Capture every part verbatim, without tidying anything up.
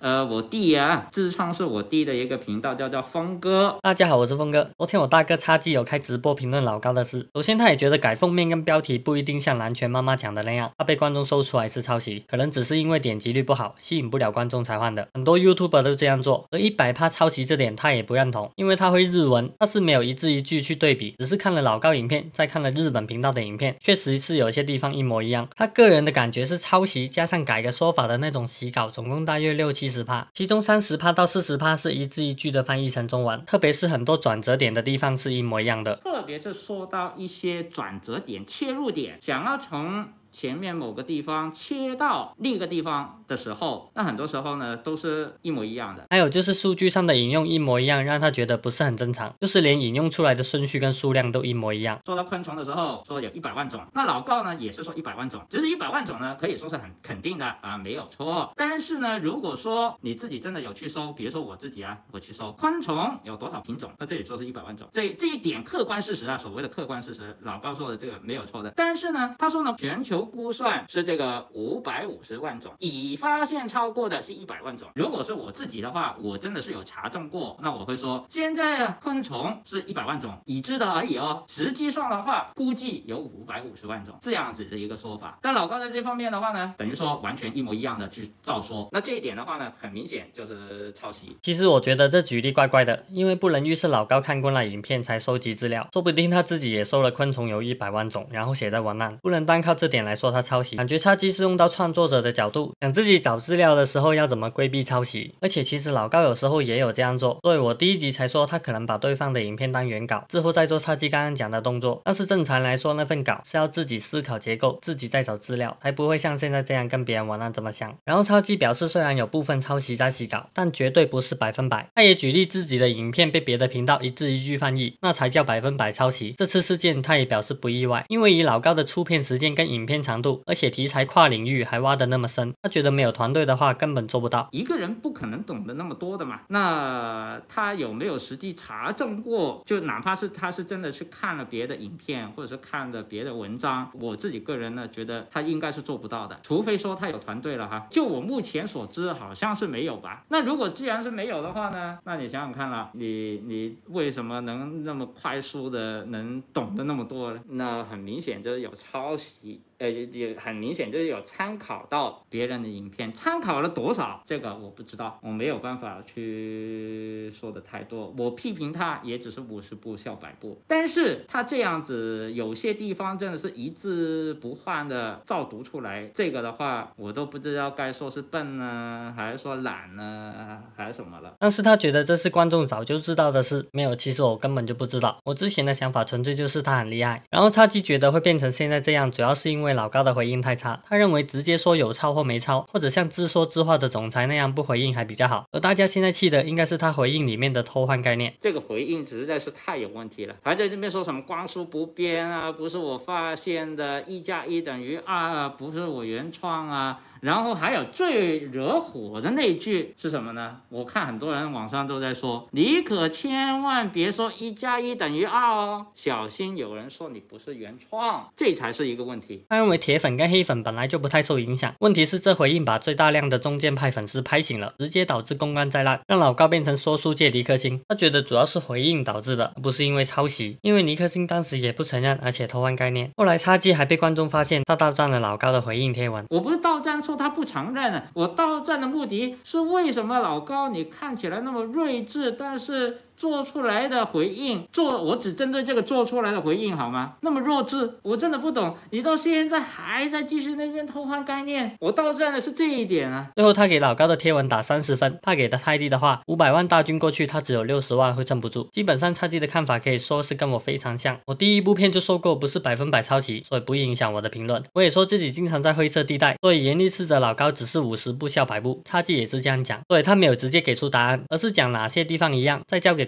呃，我弟啊，自创是我弟的一个频道，叫叫峰哥。 大家好，我是峰哥。昨天我大哥叉记有开直播评论老高的事。首先，他也觉得改封面跟标题不一定像蓝拳妈妈讲的那样，他被观众搜出来是抄袭，可能只是因为点击率不好，吸引不了观众才换的。很多 YouTuber 都这样做，而 百分之百 抄袭这点他也不认同，因为他会日文，他是没有一字一句去对比，只是看了老高影片，再看了日本频道的影片，确实是有些地方一模一样。他个人的感觉是抄袭加上改个说法的那种洗稿，总共大约六七十趴，其中三十趴到四十趴是一字一句的翻译成中文，特别是很多转折点的地方是一模一样的， 特别是说到一些转折点、切入点，想要从前面某个地方切到另一个地方的时候，那很多时候呢都是一模一样的。 还有就是数据上的引用一模一样，让他觉得不是很正常，就是连引用出来的顺序跟数量都一模一样。 说到昆虫的时候，说有一百万种，那老高呢也是说一百万种，只是一百万种呢可以说是很肯定的啊，没有错。但是呢，如果说你自己真的有去搜，比如说我自己啊，我去搜昆虫有多少品种，那这里说是一百万种，这这一点客观事实啊，所谓的客观事实，老高说的这个没有错的。但是呢，他说呢，全球估算是这个五百五十万种，已发现超过的是一百万种。如果是我自己的话，我真的是有查证过，那我会说，现在昆虫是一百万种，已知的而已哦。实际上的话，估计有五百五十万种这样子的一个说法。但老高在这方面的话呢，等于说完全一模一样的去照说，那这一点的话呢，很明显就是抄袭。 其实我觉得这举例怪怪的，因为不能预测老高看过那影片才收集资料，说不定他自己也收了昆虫有一百万种，然后写在文案，不能单靠这点来说他抄袭。感觉叉记是用到创作者的角度，想自己找资料的时候要怎么规避抄袭。而且其实老高有时候也有这样做，所以我第一集才说他可能把对方的影片当原稿，之后再做叉记刚刚讲的动作。但是正常来说，那份稿是要自己思考结构，自己再找资料，才不会像现在这样跟别人文案这么像。然后叉记表示，虽然有部分抄袭在洗稿，但绝对不是百分百。他也举例自己的影片被别的频道一字一句翻译，那才叫百分百抄袭。这次事件他也表示不意外，因为以老高的出片时间跟影片长度，而且题材跨领域还挖得那么深，他觉得没有团队的话根本做不到， 一个人不可能懂得那么多的嘛。那他有没有实际查证过？就哪怕是他是真的去看了别的影片，或者是看了别的文章，我自己个人呢觉得他应该是做不到的，除非说他有团队了哈。就我目前所知，好像是没有吧。那如果既然是没有的话呢，那你想想看了，你你为什么能那么快速的能懂得那么多呢？那很明显就是有抄袭。呃，也很明显就是有参考到别人的影片，参考了多少，这个我不知道，我没有办法去说的太多。我批评他也只是五十步笑百步，但是他这样子有些地方真的是一字不换的照读出来，这个的话我都不知道该说是笨呢，还是说懒呢，还是什么了。 但是他觉得这是观众早就知道的事，没有，其实我根本就不知道。我之前的想法纯粹就是他很厉害，然后叉记觉得会变成现在这样，主要是因为老高的回应太差，他认为直接说有抄或没抄，或者像自说自话的总裁那样不回应还比较好，而大家现在气的应该是他回应里面的偷换概念。 这个回应实在是太有问题了，还在这边说什么光速不变啊，不是我发现的，一加一等于二啊，不是我原创啊。然后还有最惹火的那句是什么呢？我看很多人网上都在说，你可千万别说一加一等于二哦，小心有人说你不是原创，这才是一个问题。 他认为铁粉跟黑粉本来就不太受影响，问题是这回应把最大量的中间派粉丝拍醒了，直接导致公关灾难，让老高变成说书界尼克星。他觉得主要是回应导致的，不是因为抄袭，因为尼克星当时也不承认，而且偷换概念。后来叉记还被观众发现他盗占了老高的回应贴文。 我不是盗占说他不承认啊，我盗占的目的是为什么老高你看起来那么睿智，但是做出来的回应，做我只针对这个做出来的回应好吗？那么弱智，我真的不懂，你到现在还在继续那边偷换概念，我盗占的是这一点啊。 最后他给老高的贴文打三十分，怕给的太低的话，五百万大军过去他只有六十万会撑不住。基本上叉记的看法可以说是跟我非常像，我第一部片就说过不是百分百抄袭，所以不影响我的评论。我也说自己经常在灰色地带，所以严厉斥责老高只是五十步笑百步，叉记也是这样讲，所以他没有直接给出答案，而是讲哪些地方一样，再交给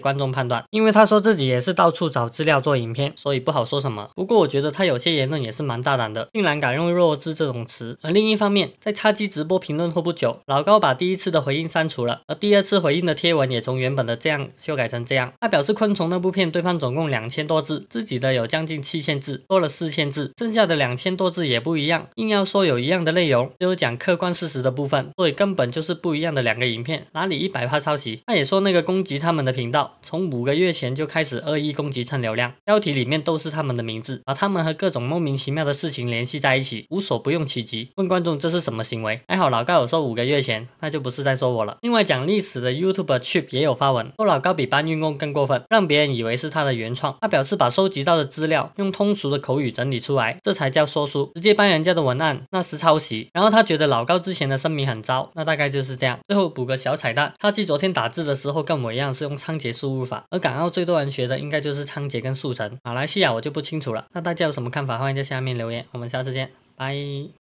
观众判断，因为他说自己也是到处找资料做影片，所以不好说什么。不过我觉得他有些言论也是蛮大胆的，竟然敢用弱智这种词。而另一方面，在叉鸡直播评论后不久，老高把第一次的回应删除了，而第二次回应的贴文也从原本的这样修改成这样。他表示昆虫那部片对方总共两千多字，自己的有将近七千字，多了四千字，剩下的两千多字也不一样，硬要说有一样的内容，只有讲客观事实的部分，所以根本就是不一样的两个影片，哪里一百趴抄袭？他也说那个攻击他们的频道，从五个月前就开始恶意攻击蹭流量，标题里面都是他们的名字，把他们和各种莫名其妙的事情联系在一起，无所不用其极。问观众这是什么行为？还好老高有说五个月前，那就不是在说我了。另外讲历史的 YouTuber Chip 也有发文，说老高比搬运工更过分，让别人以为是他的原创。他表示把收集到的资料用通俗的口语整理出来，这才叫说书，直接搬人家的文案那是抄袭。然后他觉得老高之前的声明很糟，那大概就是这样。最后补个小彩蛋，他记昨天打字的时候跟我一样是用仓颉输入法，而港澳最多人学的应该就是仓颉跟速成，马来西亚我就不清楚了。那大家有什么看法，欢迎在下面留言，我们下次见，拜。